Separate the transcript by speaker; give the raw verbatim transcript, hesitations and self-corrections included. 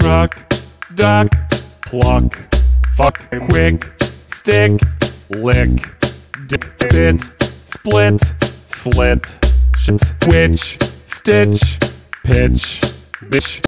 Speaker 1: truck, duck, pluck, fuck, quick, stick, lick, dip, bit, split, slit, shit, witch, stitch, pitch, bitch.